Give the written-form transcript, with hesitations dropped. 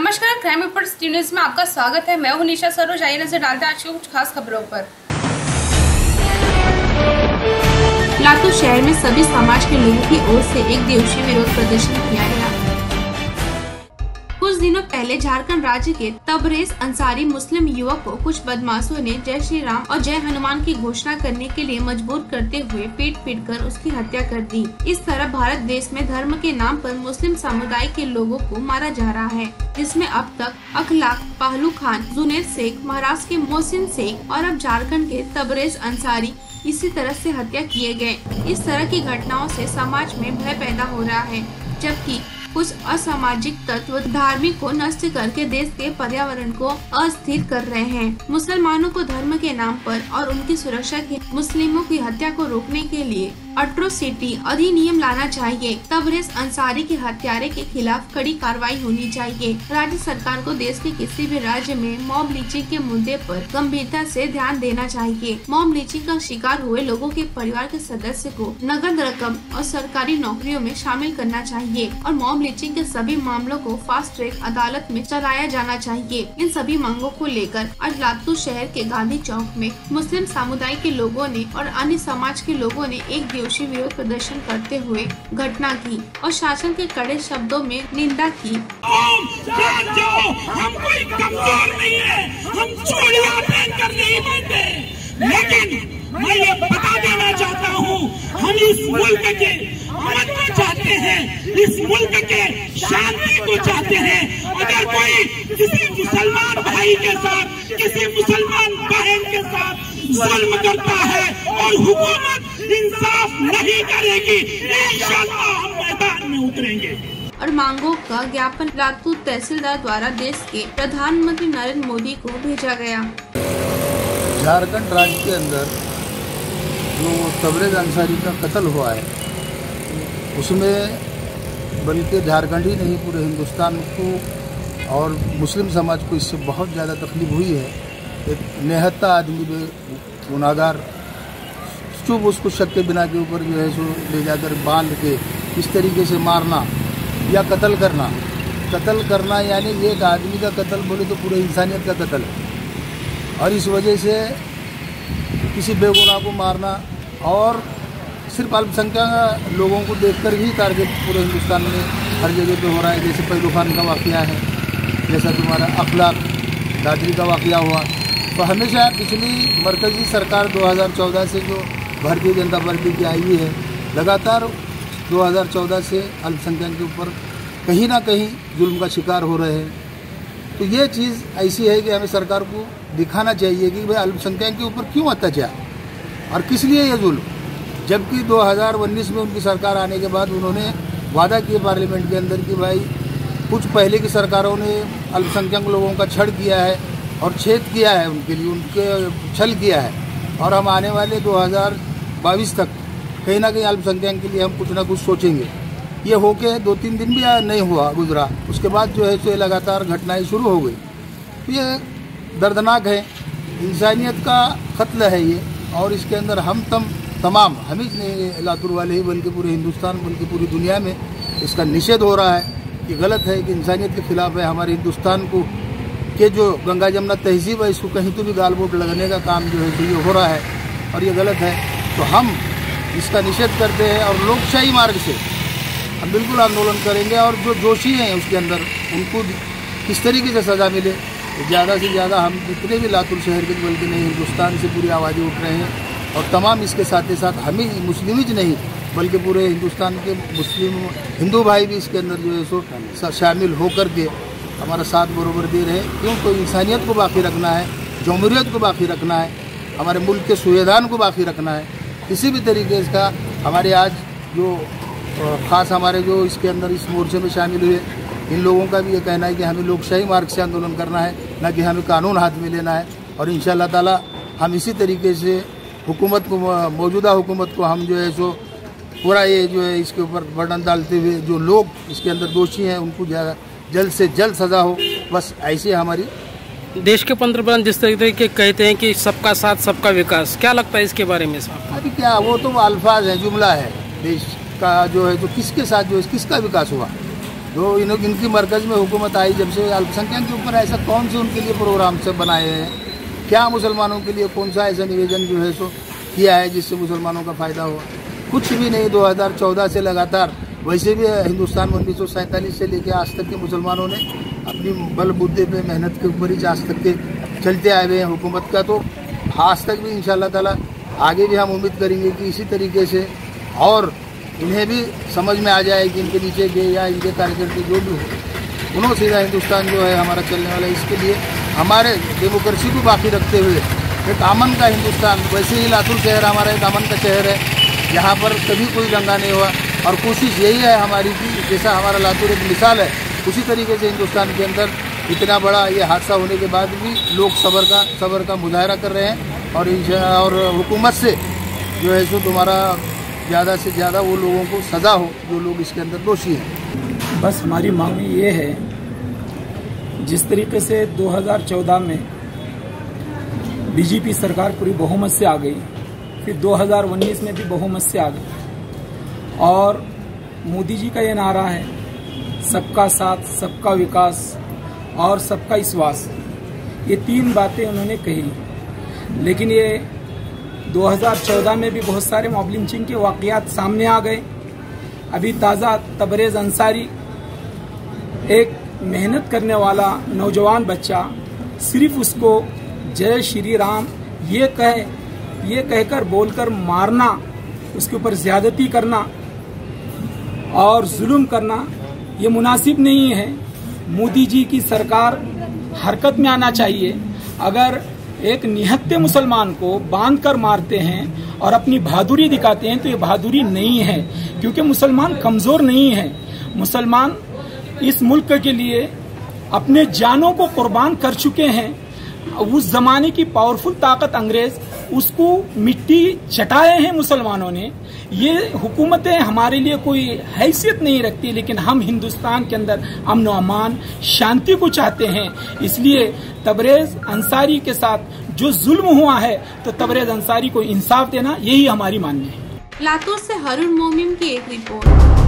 नमस्कार, crime reports news में आपका स्वागत है। मैं हूं निशा सरोज। आइए नजर डालते हैं आज की कुछ खास खबरों पर। लातूर शहर में सभी समाज के लोगों की ओर से एक दिवसीय विरोध प्रदर्शन किया गया। कुछ दिनों पहले झारखंड राज्य के तबरेज अंसारी मुस्लिम युवक को कुछ बदमाशों ने जय श्री राम और जय हनुमान की घोषणा करने के लिए मजबूर करते हुए पीट कर उसकी हत्या कर दी। इस तरह भारत देश में धर्म के नाम पर मुस्लिम समुदाय के लोगों को मारा जा रहा है, जिसमें अब तक अखलाक, पहलू खान, जुनैद शेख, महाराष्ट्र के मोहसिन शेख और अब झारखंड के तबरेज अंसारी इसी तरह से हत्या किए गए। इस तरह की घटनाओं से समाज में भय पैदा हो रहा है, जबकि कुछ असामाजिक तत्व धार्मिक को नष्ट करके देश के पर्यावरण को अस्थिर कर रहे हैं। मुसलमानों को धर्म के नाम पर और उनकी सुरक्षा के मुस्लिमों की हत्या को रोकने के लिए अट्रोसिटी अधिनियम लाना चाहिए। तबरेज अंसारी के हत्यारे के खिलाफ कड़ी कार्रवाई होनी चाहिए। राज्य सरकार को देश के किसी भी राज्य में मॉब लिंचिंग के मुद्दे पर गंभीरता से ध्यान देना चाहिए। मॉब लिंचिंग का शिकार हुए लोगों के परिवार के सदस्य को नगद रकम और सरकारी नौकरियों में शामिल करना चाहिए और मॉब लिंचिंग के सभी मामलों को फास्ट ट्रैक अदालत में चलाया जाना चाहिए। इन सभी मांगों को लेकर आज लातूर शहर के गांधी चौक में मुस्लिम समुदाय के लोगों ने और अन्य समाज के लोगों ने एक दिवसीय विरोध प्रदर्शन करते हुए घटना की और शासन के कड़े शब्दों में निंदा की। हम कोई कमजोर नहीं है, हम चूड़ियां पहनकर नहीं बनते, लेकिन मैं ये बता देना चाहता हूँ, हम इस मुल्क के अमन को चाहते हैं, इस मुल्क के शांति को चाहते हैं। अगर कोई किसी मुसलमान भाई के साथ, किसी मुसलमान बहन के साथ जुल्म करता है और हुकूमत इंसाफ नहीं करेगी, इंशाअल्लाह हम मैदान में उतरेंगे। और मांगों का ज्ञापन लातूर तहसीलदार द्वारा देश के प्रधानमंत्री नरेंद्र मोदी को भेजा गया। झारखंड राज्य के अंदर जो तबरेज अंसारी का कत्ल हुआ है, उसमें बल्कि झारखंड ही नहीं पूरे हिंदुस्तान को और मुस्लिम समाज को इससे बहुत ज़्यादा तकलीफ हुई है। एक निहत्ता आदमी गुनाहगार चुप उसको शक के बिना के ऊपर जो है सो ले जाकर बांध के इस तरीके से मारना या कत्ल करना यानी एक आदमी का कत्ल बोले तो पूरे इंसानियत का कत्ल है। और इस वजह से किसी बेगुनाह को मारना और सिर्फ अल्पसंख्यक लोगों को देखकर ही टारगेट पूरे हिंदुस्तान में हर जगह पे हो रहा है। जैसे पहलू खान का वाक़या है, जैसा तुम्हारा अखलाक दादरी का वाक़या हुआ। तो हमेशा पिछली मरकज़ी सरकार 2014 से जो भारतीय जनता पार्टी की आई है, लगातार 2014 से अल्पसंख्यक के ऊपर कहीं ना कहीं जुल्म का शिकार हो रहे हैं। तो ये चीज़ ऐसी है कि हमें सरकार को दिखाना चाहिए कि भाई अल्पसंख्यक के ऊपर क्यों अत्याचार और किस लिए ये जुल्म, जबकि 2019 में उनकी सरकार आने के बाद उन्होंने वादा किया पार्लियामेंट के अंदर कि भाई कुछ पहले की सरकारों ने अल्पसंख्यक लोगों का छड़ किया है और छेद किया है, उनके लिए उनके छल किया है, और हम आने वाले 2022 तक कहीं ना कहीं अल्पसंख्यक के लिए हम कुछ ना कुछ सोचेंगे। ये होके 2-3 दिन भी नहीं हुआ गुजरा, उसके बाद जो है सो लगातार घटनाएं शुरू हो गई। तो ये दर्दनाक है, इंसानियत का कत्ल है ये, और इसके अंदर हम तमाम हम ही नहीं लातूर वाले ही बल्कि पूरे हिंदुस्तान बल्कि पूरी दुनिया में इसका निषेध हो रहा है कि गलत है, कि इंसानियत के खिलाफ है। हमारे हिंदुस्तान को के जो गंगा जमुना तहजीब है, इसको कहीं तो भी गालबोट लगने का काम जो है तो ये हो रहा है और ये गलत है। तो हम इसका निषेध करते हैं और लोकशाही मार्ग से हम बिल्कुल आंदोलन करेंगे, और जो दोषी हैं उसके अंदर उनको किस तरीके से सज़ा मिले, ज़्यादा से ज़्यादा हम जितने भी लातूर शहर के बल्कि नहीं हिंदुस्तान से पूरी आवाज़ें उठ रहे हैं। और तमाम इसके साथ ही साथ हम ही मुस्लिम ही नहीं बल्कि पूरे हिंदुस्तान के मुस्लिम हिंदू भाई भी इसके अंदर जो है सो शामिल होकर के हमारा साथ बरोबर दे रहे हैं। क्यों? तो इंसानियत को बाकी रखना है, जमहूरियत को बाकी रखना है, हमारे मुल्क के संविधान को बाकी रखना है। किसी भी तरीके का हमारे आज जो ख़ास हमारे जो इसके अंदर इस मोर्चे में शामिल हुए, इन लोगों का भी ये कहना है कि हमें लोकशाही मार्ग से आंदोलन करना है, ना कि हमें कानून हाथ में लेना है। और इंशाअल्लाह ताला हम इसी तरीके से हुकूमत को, मौजूदा हुकूमत को हम जो है सो पूरा ये जो है इसके ऊपर बर्डन डालते हुए जो लोग इसके अंदर दोषी हैं उनको जल्द से जल्द सज़ा हो। बस ऐसे हमारी देश के पंतप्रधान जिस तरीके के कहते हैं कि सबका साथ सबका विकास, क्या लगता है इसके बारे में? अभी क्या, वो तो अल्फाज है, जुमला है। देश का जो है जो किसके साथ जो है किसका विकास हुआ, तो इनकी मरकज़ में हुकूमत आई जब से अल्पसंख्यक के ऊपर ऐसा कौन से उनके लिए प्रोग्राम सब बनाए हैं, क्या मुसलमानों के लिए कौन सा ऐसा निवेदन जो है सो किया है जिससे मुसलमानों का फ़ायदा हुआ? कुछ भी नहीं। 2014 से लगातार, वैसे भी हिंदुस्तान 1947 से लेकर आज तक के मुसलमानों ने अपनी बलबूते पे मेहनत के ऊपर ही आज तक के चलते आए हुए हैं हुकूमत का। तो आज तक भी इंशाअल्लाह ताला आगे भी हम उम्मीद करेंगे कि इसी तरीके से और इन्हें भी समझ में आ जाए कि इनके नीचे के या इनके कार्यकर्ता जो भी हो, उन्होंने सीधा हिंदुस्तान जो है हमारा चलने वाला है। इसके लिए हमारे डेमोक्रेसी को बाकी रखते हुए एक अमन का हिंदुस्तान, वैसे ही लातूर शहर हमारा एक अमन का शहर है, यहाँ पर कभी कोई दंगा नहीं हुआ। और कोशिश यही है हमारी कि जैसा हमारा लातूर एक मिसाल है, उसी तरीके से हिंदुस्तान के अंदर इतना बड़ा ये हादसा होने के बाद भी लोग सब्र का मुजाहरा कर रहे हैं। और हुकूमत से जो है सो तुम्हारा ज़्यादा से ज़्यादा वो लोगों को सज़ा हो जो लोग इसके अंदर दोषी हैं। बस हमारी मांग ये है, जिस तरीके से 2014 में बीजेपी सरकार पूरी बहुमत से आ गई, फिर 2019 में भी बहुमत से आ गई, और मोदी जी का ये नारा है सबका साथ, सबका विकास और सबका विश्वास, ये 3 बातें उन्होंने कही। लेकिन ये 2014 में भी बहुत सारे मॉब लिंचिंग के वाक़यात सामने आ गए। अभी ताज़ा तबरेज़ अंसारी, एक मेहनत करने वाला नौजवान बच्चा, सिर्फ उसको जय श्री राम ये कहकर बोलकर मारना, उसके ऊपर ज़्यादती करना और जुल्म करना, ये मुनासिब नहीं है। मोदी जी की सरकार हरकत में आना चाहिए। अगर एक निहत्थे मुसलमान को बांध कर मारते हैं और अपनी बहादुरी दिखाते हैं तो ये बहादुरी नहीं है, क्योंकि मुसलमान कमज़ोर नहीं है। मुसलमान इस मुल्क के लिए अपने जानों को कुर्बान कर चुके हैं। उस जमाने की पावरफुल ताकत अंग्रेज, उसको मिट्टी चटाए हैं मुसलमानों ने। ये हुकूमतें हमारे लिए कोई हैसियत नहीं रखती, लेकिन हम हिंदुस्तान के अंदर अमन व अमान, शांति को चाहते हैं। इसलिए तबरेज़ अंसारी के साथ जो जुल्म हुआ है, तो तबरेज़ अंसारी को इंसाफ देना, यही हमारी मांग है। लातूर से हारून मोमिन की एक रिपोर्ट।